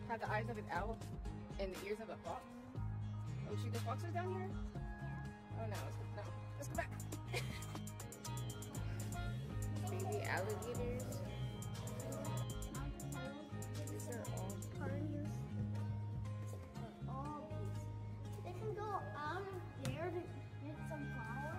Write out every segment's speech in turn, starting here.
Have the eyes of an owl and the ears of a fox. Oh shoot, the fox is down here? Oh no, let's go back. Baby alligators. These are all Partners. They can go out of there to get some flour.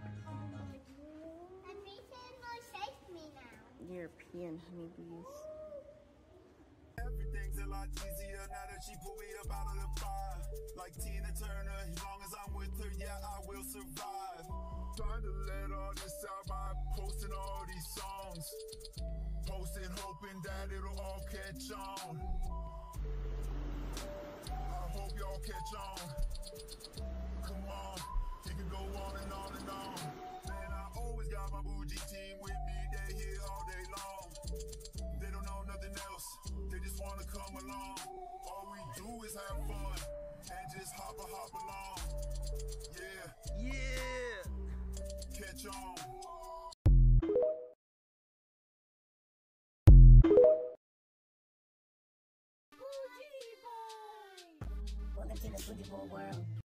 And they can chase me now. European honeybees. Everything's a lot easier now that she put me up out of the fire. Like Tina Turner, as long as I'm with her, yeah, I will survive. Trying to let all this out by posting all these songs. Posting, hoping that it'll all catch on. I hope y'all catch on. Come on, you can go on and on and on. Man, I always got my bougie team with me, they here all day long. They don't know nothing else, they just wanna come along. All we do is have fun, and just hop along. Yeah, yeah, catch on. Welcome to the Bougie Boy world.